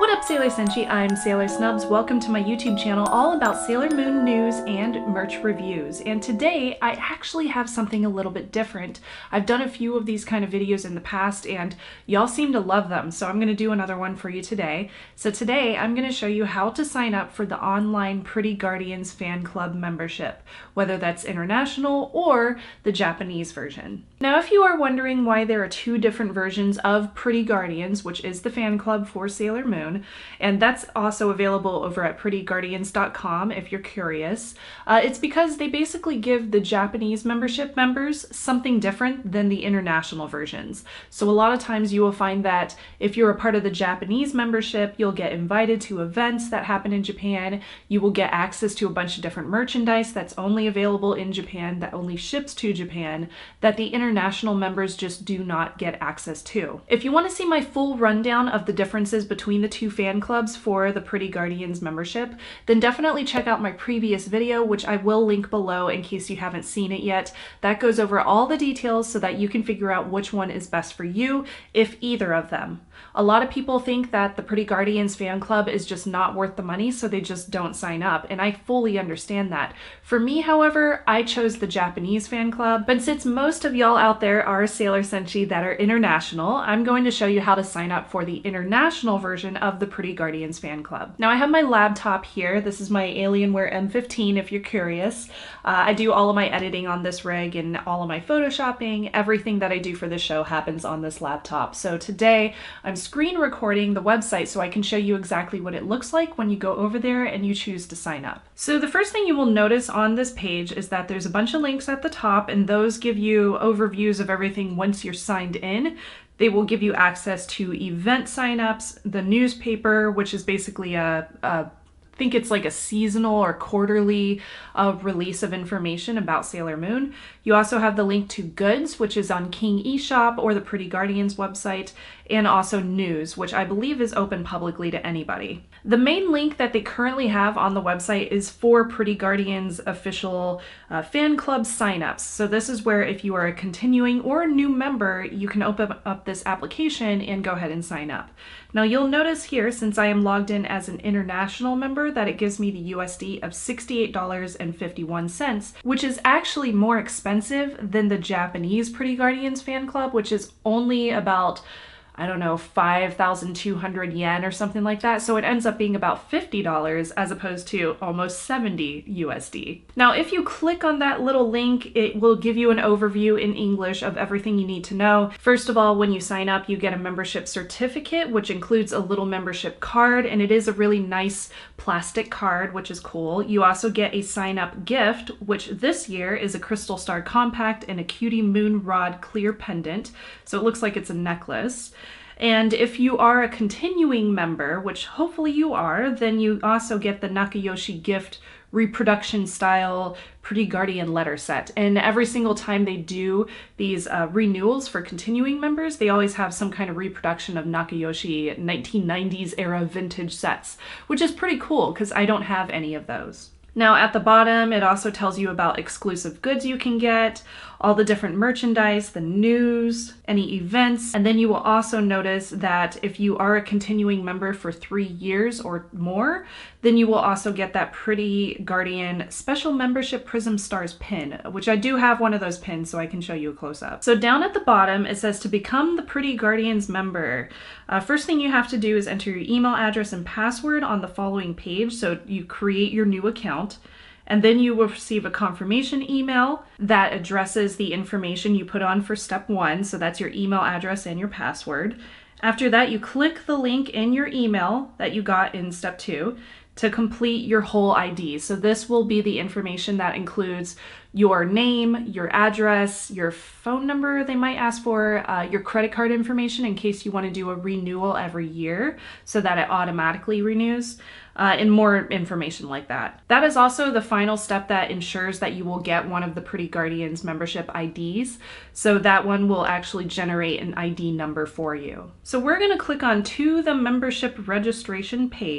What up, Sailor Senshi? I'm Sailor Snubs. Welcome to my YouTube channel all about Sailor Moon news and merch reviews. And today I actually have something a little bit different. I've done a few of these kind of videos in the past and y'all seem to love them, so I'm going to do another one for you today. So today I'm going to show you how to sign up for the online Pretty Guardians fan club membership, whether that's international or the Japanese version. Now, if you are wondering why there are two different versions of Pretty Guardians, which is the fan club for Sailor Moon, and that's also available over at prettyguardians.com if you're curious. It's because they basically give the Japanese membership members something different than the international versions. So a lot of times you will find that if you're a part of the Japanese membership, you'll get invited to events that happen in Japan. You will get access to a bunch of different merchandise that's only available in Japan, that only ships to Japan, that the international members just do not get access to. If you want to see my full rundown of the differences between the two fan clubs for the Pretty Guardians membership, then definitely check out my previous video, which I will link below in case you haven't seen it yet. That goes over all the details so that you can figure out which one is best for you, if either of them. A lot of people think that the Pretty Guardians fan club is just not worth the money, so they just don't sign up, and I fully understand that. For me, however, I chose the Japanese fan club, but since most of y'all out there are Sailor Senshi that are international, I'm going to show you how to sign up for the international version of the Pretty Guardians fan club. Now, I have my laptop here. This is my Alienware M15 if you're curious. I do all of my editing on this rig and all of my photoshopping. Everything that I do for this show happens on this laptop. So today I'm screen recording the website so I can show you exactly what it looks like when you go over there and you choose to sign up. So the first thing you will notice on this page is that there's a bunch of links at the top, and those give you overviews of everything once you're signed in. They will give you access to event signups, the newspaper, which is basically I think it's like a seasonal or quarterly release of information about Sailor Moon. You also have the link to goods, which is on King eShop or the Pretty Guardians website, and also news, which I believe is open publicly to anybody. The main link that they currently have on the website is for Pretty Guardians official fan club signups. So this is where if you are a continuing or a new member, you can open up this application and go ahead and sign up. Now you'll notice here, since I am logged in as an international member, that it gives me the USD of $68.51, which is actually more expensive than the Japanese Pretty Guardians fan club, which is only about, I don't know, 5,200 yen or something like that. So it ends up being about $50 as opposed to almost 70 USD. Now, if you click on that little link, it will give you an overview in English of everything you need to know. First of all, when you sign up, you get a membership certificate, which includes a little membership card, and it is a really nice plastic card, which is cool. You also get a sign-up gift, which this year is a Crystal Star Compact and a Cutie Moon Rod clear pendant. So it looks like it's a necklace. And if you are a continuing member, which hopefully you are, then you also get the Nakayoshi gift reproduction style Pretty Guardian letter set. And every single time they do these renewals for continuing members, they always have some kind of reproduction of Nakayoshi 1990s era vintage sets, which is pretty cool because I don't have any of those. Now at the bottom, it also tells you about exclusive goods you can get, all the different merchandise, the news, any events, and then you will also notice that if you are a continuing member for 3 years or more, then you will also get that Pretty Guardian Special Membership Prism Stars pin, which I do have one of those pins so I can show you a close-up. So down at the bottom, it says to become the Pretty Guardians member. First thing you have to do is enter your email address and password on the following page, so you create your new account. And then you will receive a confirmation email that addresses the information you put on for step 1. So that's your email address and your password. After that, you click the link in your email that you got in step 2 to complete your whole ID. So this will be the information that includes your name, your address, your phone number they might ask for, your credit card information in case you want to do a renewal every year so that it automatically renews, and more information like that. That is also the final step that ensures that you will get one of the Pretty Guardians membership IDs. So that one will actually generate an ID number for you. So we're going to click on to the membership registration page.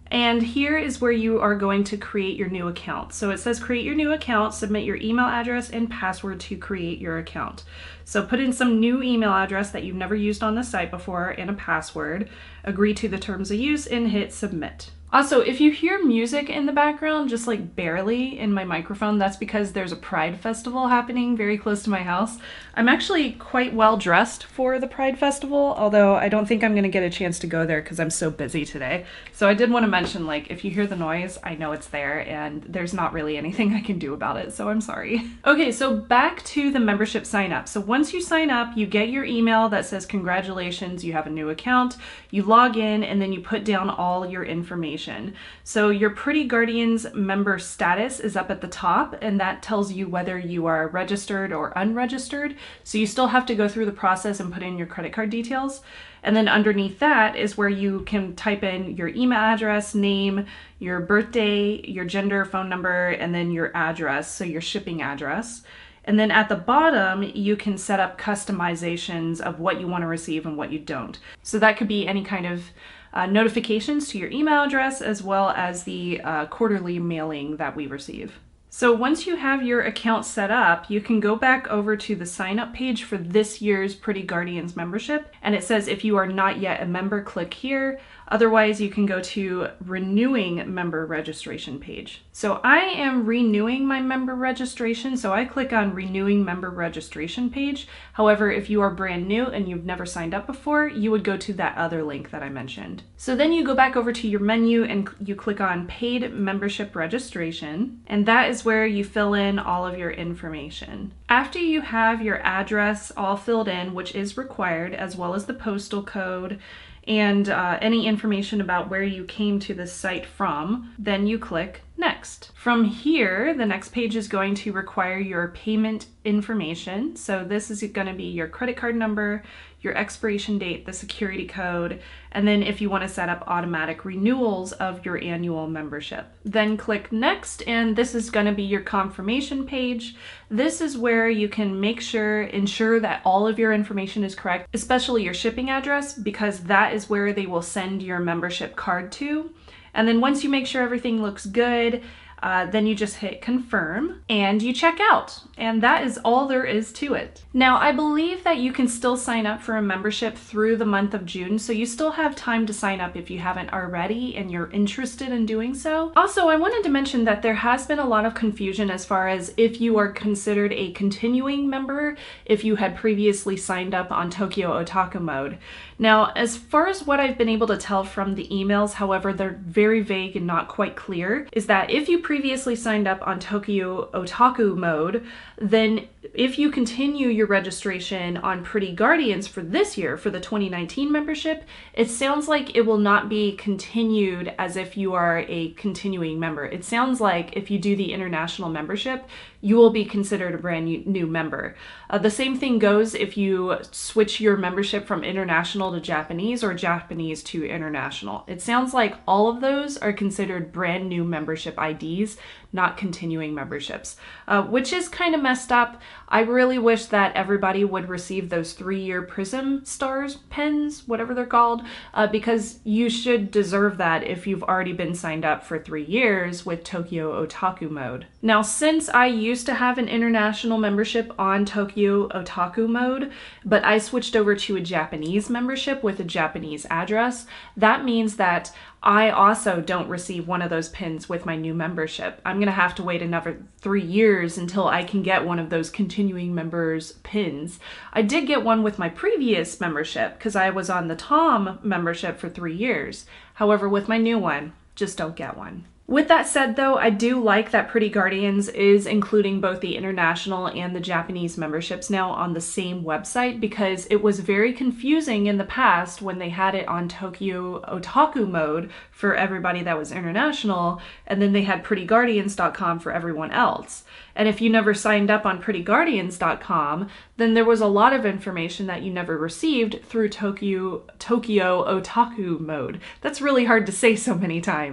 And here is where you are going to create your new account. So it says create your new account, submit your email address and password to create your account. So put in some new email address that you've never used on the site before and a password, agree to the terms of use and hit submit. Also, if you hear music in the background, just like barely in my microphone, that's because there's a Pride Festival happening very close to my house. I'm actually quite well dressed for the Pride Festival, although I don't think I'm gonna get a chance to go there because I'm so busy today. So I did want to mention, like, if you hear the noise, I know it's there and there's not really anything I can do about it, so I'm sorry. Okay, so back to the membership sign up. So once you sign up, you get your email that says congratulations, you have a new account, you log in, and then you put down all your information. So your Pretty Guardians member status is up at the top, and that tells you whether you are registered or unregistered. So you still have to go through the process and put in your credit card details. And then underneath that is where you can type in your email address, name, your birthday, your gender, phone number, and then your address, so your shipping address. And then at the bottom, you can set up customizations of what you want to receive and what you don't. So that could be any kind of notifications to your email address, as well as the quarterly mailing that we receive. So once you have your account set up, you can go back over to the sign up page for this year's Pretty Guardians membership. And it says if you are not yet a member, click here. Otherwise, you can go to renewing member registration page. So I am renewing my member registration, so I click on renewing member registration page. However, if you are brand new and you've never signed up before, you would go to that other link that I mentioned. So then you go back over to your menu and you click on paid membership registration, and that is where you fill in all of your information. After you have your address all filled in, which is required, as well as the postal code, and any information about where you came to this site from, then you click Next. From here, the next page is going to require your payment information. So this is going to be your credit card number, your expiration date, the security code, and then if you want to set up automatic renewals of your annual membership. Then click Next, and this is going to be your confirmation page. This is where you can ensure that all of your information is correct, especially your shipping address, because that is where they will send your membership card to. And then once you make sure everything looks good, then you just hit confirm and you check out. And that is all there is to it. Now, I believe that you can still sign up for a membership through the month of June, so you still have time to sign up if you haven't already and you're interested in doing so. Also, I wanted to mention that there has been a lot of confusion as far as if you are considered a continuing member if you had previously signed up on Tokyo Otaku Mode. Now, as far as what I've been able to tell from the emails, however, they're very vague and not quite clear, is that if you previously signed up on Tokyo Otaku Mode, then if you continue your registration on Pretty Guardians for this year, for the 2019 membership, it sounds like it will not be continued as if you are a continuing member. It sounds like if you do the international membership, you will be considered a brand new member. The same thing goes if you switch your membership from international to Japanese or Japanese to international. It sounds like all of those are considered brand new membership IDs, not continuing memberships, which is kind of messed up. I really wish that everybody would receive those 3-year Prism Stars pins, whatever they're called, because you should deserve that if you've already been signed up for 3 years with Tokyo Otaku Mode. Now, since I used to have an international membership on Tokyo Otaku Mode, but I switched over to a Japanese membership with a Japanese address, that means that I also don't receive one of those pins with my new membership. I'm gonna have to wait another 3 years until I can get one of those continuing members pins. I did get one with my previous membership because I was on the Tom membership for 3 years. However, with my new one, just don't get one. With that said though, I do like that Pretty Guardians is including both the international and the Japanese memberships now on the same website, because it was very confusing in the past when they had it on Tokyo Otaku Mode for everybody that was international, and then they had prettyguardians.com for everyone else. And if you never signed up on prettyguardians.com, then there was a lot of information that you never received through Tokyo Otaku Mode. That's really hard to say so many times.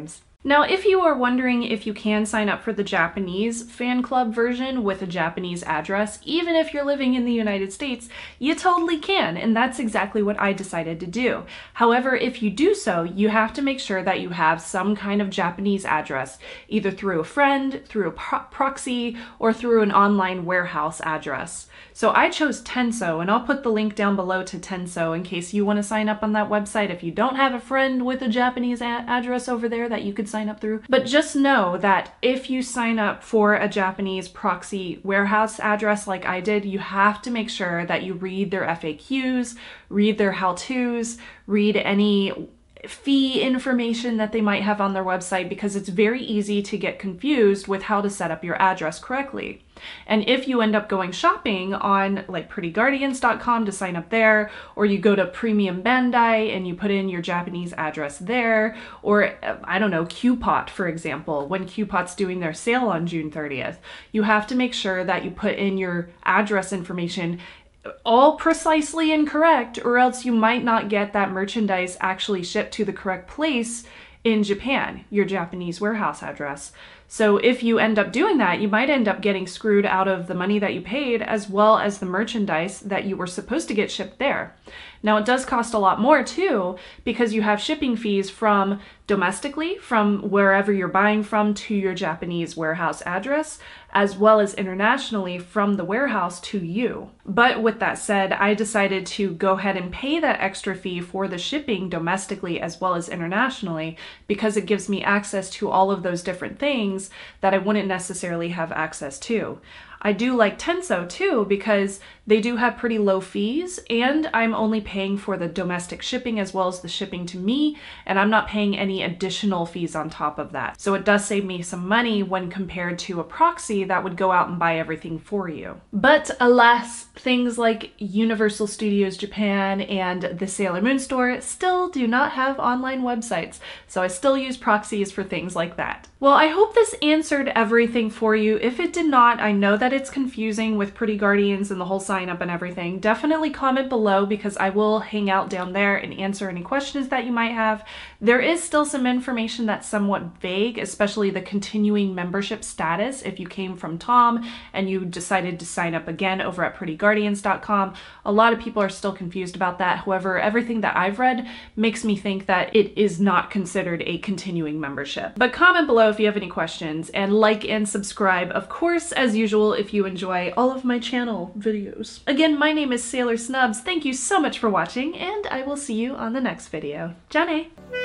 Now, if you are wondering if you can sign up for the Japanese fan club version with a Japanese address, even if you're living in the United States, you totally can, and that's exactly what I decided to do. However, if you do so, you have to make sure that you have some kind of Japanese address, either through a friend, through a proxy, or through an online warehouse address. So I chose Tenso, and I'll put the link down below to Tenso in case you want to sign up on that website if you don't have a friend with a Japanese address over there that you could sign up through. But just know that if you sign up for a Japanese proxy warehouse address like I did, you have to make sure that you read their FAQs, read their how-tos, read any fee information that they might have on their website, because it's very easy to get confused with how to set up your address correctly. And if you end up going shopping on like prettyguardians.com to sign up there, or you go to Premium Bandai and you put in your Japanese address there, or I don't know, Qpot, for example, when Qpot's doing their sale on June 30th, you have to make sure that you put in your address information all precisely incorrect, or else you might not get that merchandise actually shipped to the correct place in Japan, your Japanese warehouse address. So if you end up doing that, you might end up getting screwed out of the money that you paid, as well as the merchandise that you were supposed to get shipped there. Now, it does cost a lot more too, because you have shipping fees from domestically, from wherever you're buying from to your Japanese warehouse address, as well as internationally from the warehouse to you. But with that said, I decided to go ahead and pay that extra fee for the shipping domestically as well as internationally, because it gives me access to all of those different things that I wouldn't necessarily have access to. I do like Tenso too, because they do have pretty low fees, and I'm only paying for the domestic shipping as well as the shipping to me, and I'm not paying any additional fees on top of that. So it does save me some money when compared to a proxy that would go out and buy everything for you. But alas, things like Universal Studios Japan and the Sailor Moon store still do not have online websites, so I still use proxies for things like that. Well, I hope this answered everything for you. If it did not, I know that it's confusing with Pretty Guardians and the whole sign up and everything. Definitely comment below, because I will hang out down there and answer any questions that you might have. There is still some information that's somewhat vague, especially the continuing membership status if you came from Tom and you decided to sign up again over at prettyguardians.com. A lot of people are still confused about that. However, everything that I've read makes me think that it is not considered a continuing membership. But comment below if you have any questions, and like and subscribe, of course, as usual, if you enjoy all of my channel videos. Again, my name is Sailor Snubs. Thank you so much for watching, and I will see you on the next video. Jane!